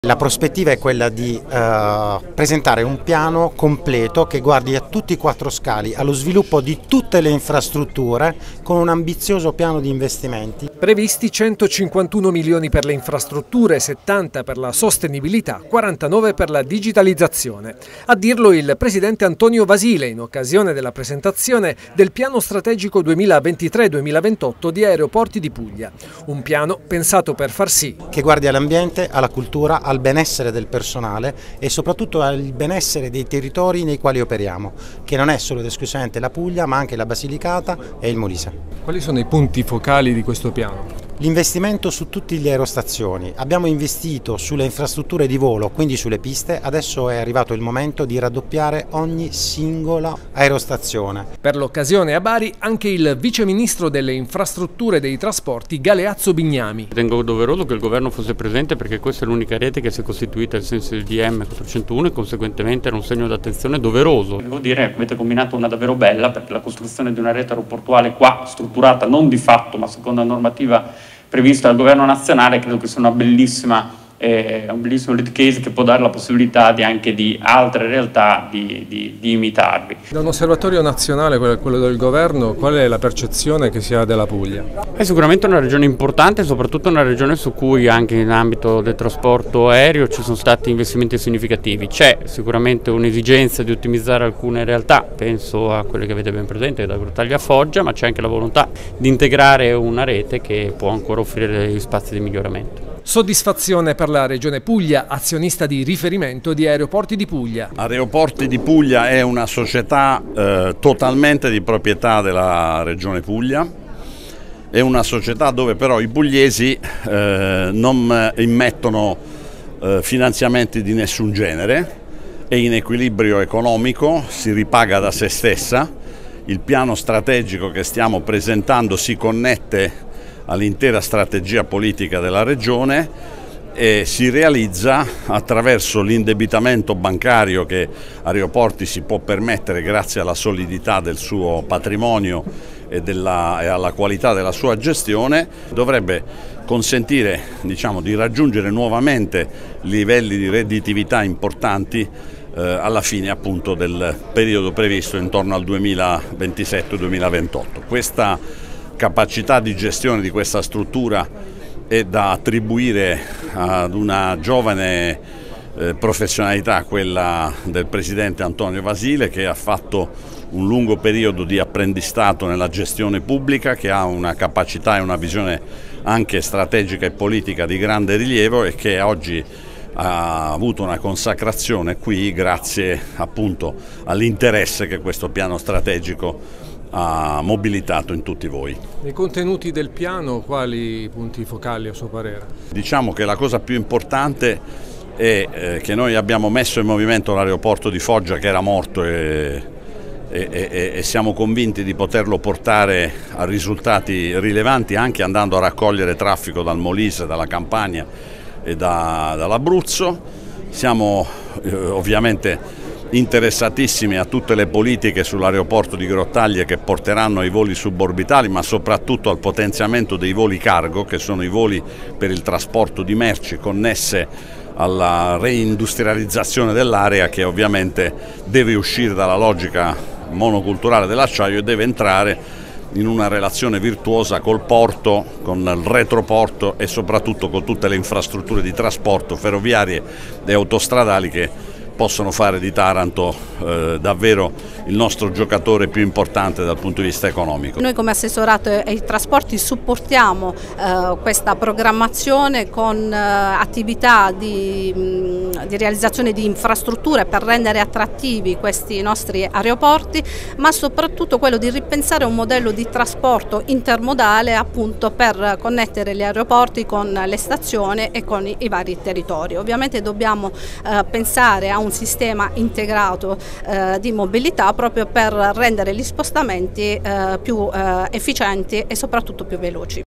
La prospettiva è quella di presentare un piano completo che guardi a tutti i 4 scali, allo sviluppo di tutte le infrastrutture con un ambizioso piano di investimenti. Previsti 151 milioni per le infrastrutture, 70 per la sostenibilità, 49 per la digitalizzazione. A dirlo il presidente Antonio Vasile in occasione della presentazione del piano strategico 2023-2028 di Aeroporti di Puglia. Un piano pensato per far sì che guardi all'ambiente, alla cultura, al benessere del personale e soprattutto al benessere dei territori nei quali operiamo, che non è solo ed esclusivamente la Puglia ma anche la Basilicata e il Molise. Quali sono i punti focali di questo piano? L'investimento su tutte le aerostazioni. Abbiamo investito sulle infrastrutture di volo, quindi sulle piste, adesso è arrivato il momento di raddoppiare ogni singola aerostazione. Per l'occasione a Bari anche il viceministro delle infrastrutture e dei trasporti Galeazzo Bignami. Ritengo doveroso che il governo fosse presente perché questa è l'unica rete che si è costituita nel senso del DM 401 e conseguentemente era un segno d'attenzione doveroso. Devo dire che avete combinato una davvero bella, perché la costruzione di una rete aeroportuale qua strutturata non di fatto ma secondo la normativa prevista dal governo nazionale credo che sia un bellissimo lead case che può dare la possibilità anche di altre realtà di imitarvi. Da un osservatorio nazionale, quello del governo, qual è la percezione che si ha della Puglia? È sicuramente una regione importante, soprattutto una regione su cui anche in ambito del trasporto aereo ci sono stati investimenti significativi. C'è sicuramente un'esigenza di ottimizzare alcune realtà, penso a quelle che avete ben presente da Grottaglia a Foggia, ma c'è anche la volontà di integrare una rete che può ancora offrire degli spazi di miglioramento. Soddisfazione per la Regione Puglia, azionista di riferimento di Aeroporti di Puglia. Aeroporti di Puglia è una società totalmente di proprietà della Regione Puglia, è una società dove però i pugliesi non immettono finanziamenti di nessun genere, è in equilibrio economico, si ripaga da se stessa, il piano strategico che stiamo presentando si connette all'intera strategia politica della Regione e si realizza attraverso l'indebitamento bancario che Aeroporti si può permettere grazie alla solidità del suo patrimonio e alla qualità della sua gestione. Dovrebbe consentire, di raggiungere nuovamente livelli di redditività importanti alla fine appunto del periodo previsto intorno al 2027-2028. Questa capacità di gestione di questa struttura è da attribuire ad una giovane professionalità, quella del presidente Antonio Vasile, che ha fatto un lungo periodo di apprendistato nella gestione pubblica, che ha una capacità e una visione anche strategica e politica di grande rilievo e che oggi ha avuto una consacrazione qui grazie appunto all'interesse che questo piano strategico ha mobilitato in tutti voi. Nei contenuti del piano quali punti focali a suo parere? Diciamo che la cosa più importante è che noi abbiamo messo in movimento l'aeroporto di Foggia che era morto e siamo convinti di poterlo portare a risultati rilevanti anche andando a raccogliere traffico dal Molise, dalla Campania e dall'Abruzzo. Siamo ovviamente interessatissimi a tutte le politiche sull'aeroporto di Grottaglie che porteranno ai voli suborbitali, ma soprattutto al potenziamento dei voli cargo, che sono i voli per il trasporto di merci connesse alla reindustrializzazione dell'area, che ovviamente deve uscire dalla logica monoculturale dell'acciaio e deve entrare in una relazione virtuosa col porto, con il retroporto e soprattutto con tutte le infrastrutture di trasporto ferroviarie e autostradali che possono fare di Taranto davvero il nostro giocatore più importante dal punto di vista economico. Noi come assessorato ai trasporti supportiamo questa programmazione con attività di realizzazione di infrastrutture per rendere attrattivi questi nostri aeroporti, ma soprattutto quello di ripensare un modello di trasporto intermodale appunto per connettere gli aeroporti con le stazioni e con i vari territori. Ovviamente dobbiamo pensare a un sistema integrato di mobilità proprio per rendere gli spostamenti più efficienti e soprattutto più veloci.